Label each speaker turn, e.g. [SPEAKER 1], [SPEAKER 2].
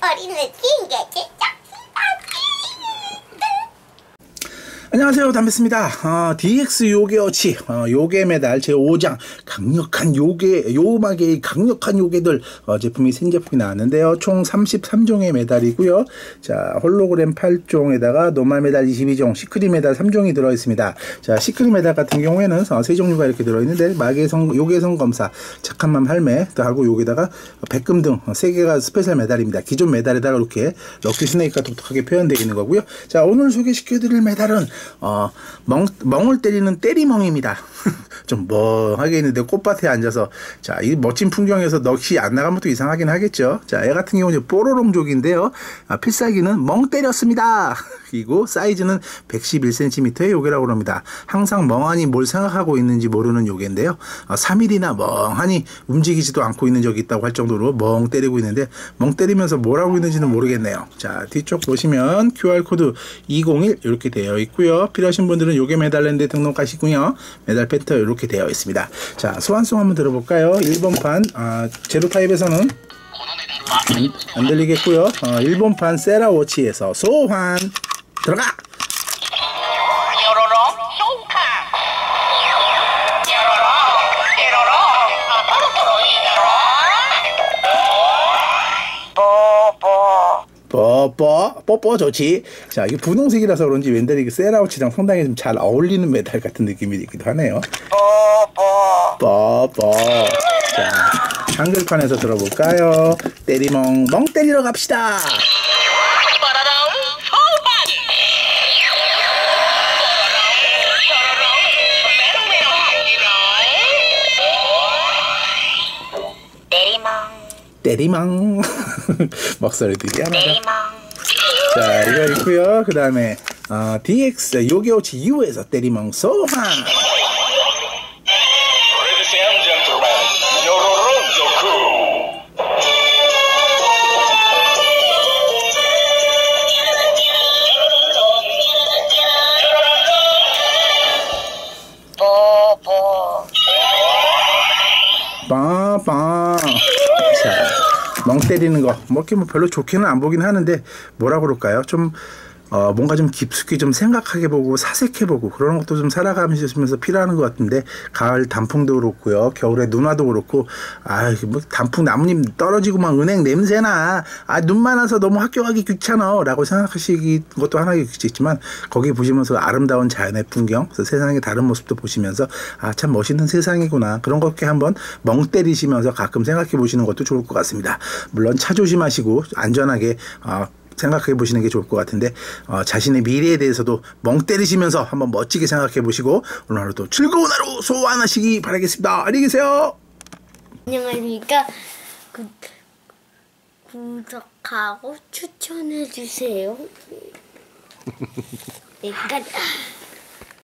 [SPEAKER 1] 우리는 핑계 진짜.
[SPEAKER 2] 안녕하세요, 담배스입니다. DX 요괴어치 요괴 메달 제5장 강력한 요괴 요음악의 강력한 요괴들 제품이 신제품이 나왔는데요. 총 33종의 메달이고요. 자, 홀로그램 8종에다가 노말 메달 22종, 시크릿 메달 3종이 들어있습니다. 자, 시크릿 메달 같은 경우에는 3종류가 이렇게 들어있는데 마계성 요괴성 검사, 착한 맘 할매, 하고 여기다가 백금 등 3개가 스페셜 메달입니다. 기존 메달에다가 이렇게 럭키 스네이크가 독특하게 표현되어 있는 거고요. 자, 오늘 소개시켜드릴 메달은 멍을 때리는 때리멍입니다. 좀 멍하게 있는데 꽃밭에 앉아서, 자, 이 멋진 풍경에서 넋이 안 나가면 또 이상하긴 하겠죠. 자, 애 같은 경우는 뽀로롱족인데요. 필살기는 멍 때렸습니다. 그리고 사이즈는 111cm의 요괴라고 합니다. 항상 멍하니 뭘 생각하고 있는지 모르는 요괴인데요. 3일이나 멍하니 움직이지도 않고 있는 적이 있다고 할 정도로 멍 때리고 있는데, 멍 때리면서 뭘 하고 있는지는 모르겠네요. 자, 뒤쪽 보시면 QR코드 201 이렇게 되어 있고요. 필요하신 분들은 요괴 메달랜드에 등록하시고요. 메달 펜트 이렇게 되어 있습니다. 자, 소환송 한번 들어볼까요? 1번 판 제로 타입에서는 안 들리겠고요. 1번 판 세라워치에서 소환 들어가! 뽀뽀 좋지. 자, 이게 분홍색이라서 그런지 왠지 세라우치랑 상당히 좀 잘 어울리는 메달 같은 느낌이 있기도 하네요. 뽀뽀. 자, 한글판에서 들어볼까요? 때리멍 멍 때리러 갑시다. 때리멍. 목소리도 희한하다. 자, 이거 있고요. 그 다음에 DX 요괴오치 U에서 때리멍 소환. 빵빵. 자, 멍 때리는 거 뭐 이렇게 뭐 별로 좋게는 안 보긴 하는데 뭐라 그럴까요? 좀 뭔가 좀 깊숙이 좀 생각하게 보고 사색해 보고 그런 것도 좀 살아가면서 필요한 것 같은데, 가을 단풍도 그렇고요, 겨울에 눈화도 그렇고, 뭐 단풍 나뭇잎 떨어지고 막 은행 냄새나, 눈만 와서 너무 학교 가기 귀찮아 라고 생각하시기 것도 하나겠지만, 거기 보시면서 아름다운 자연의 풍경, 세상의 다른 모습도 보시면서 참 멋있는 세상이구나, 그런 것께 한번 멍 때리시면서 가끔 생각해 보시는 것도 좋을 것 같습니다. 물론 차 조심하시고 안전하게 생각해 보시는 게 좋을 것 같은데, 자신의 미래에 대해서도 멍 때리시면서 한번 멋지게 생각해 보시고 오늘 하루도 즐거운 하루 소환하시기 바라겠습니다. 안녕히 계세요.
[SPEAKER 1] 안녕하십니까. 구독하고 추천해 주세요. 여기까지.